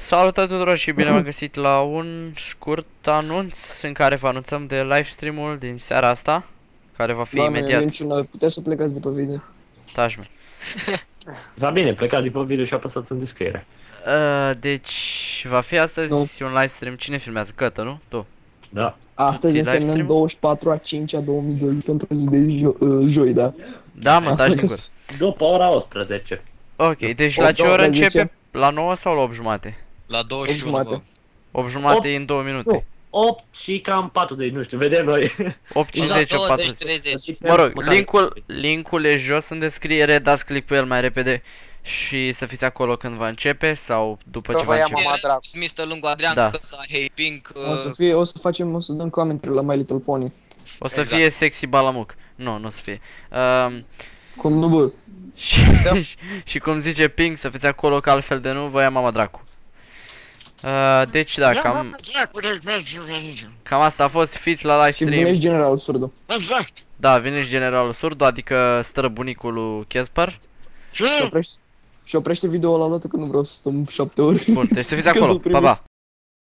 Salutare tuturor și bine v-am găsit la un scurt anunț în care vă anunțăm de livestream-ul din seara asta, care va fi imediat. Doamne, puteți să plecați de pe video. Taci-mă. Va bine, plecați de pe video și apăsați în descriere. Deci, va fi astăzi un livestream. Cine filmează? Cătă, nu? Tu. Da. Astăzi însemnăm 24 a 5 a 2002 pentru zi de joi, da? Da, mă, taci din gură. După ora 18. Ok, deci la ce oră începe? La 9 sau la 8 jumate? La 21. 8 jumate în 2 minute. 8 și cam 40, nu știu, vedem noi. 8, 50, 40. 30. Mă rog, linkul e jos în descriere, dați click pe el mai repede și să fiți acolo când va începe sau după ce va începe. Mr. Lungu Adrian, Da. Hey Pink. O să dăm comentarii la My Little Pony. O să fie sexy balamuc. Nu, nu o să fie. Cum nu, bă? Și cum zice Pink, să fiți acolo, că altfel de nu vă ia mama dracu. Deci da, cam asta a fost, fiți la Și livestream. vine și generalul surdu. Exact. Da, vine și generalul surdu, adică străbunicul lui Casper. Și oprește video-ul ăla dată că nu vreau să stăm 7 ore. Bun, deci să fiți acolo, pa, pa.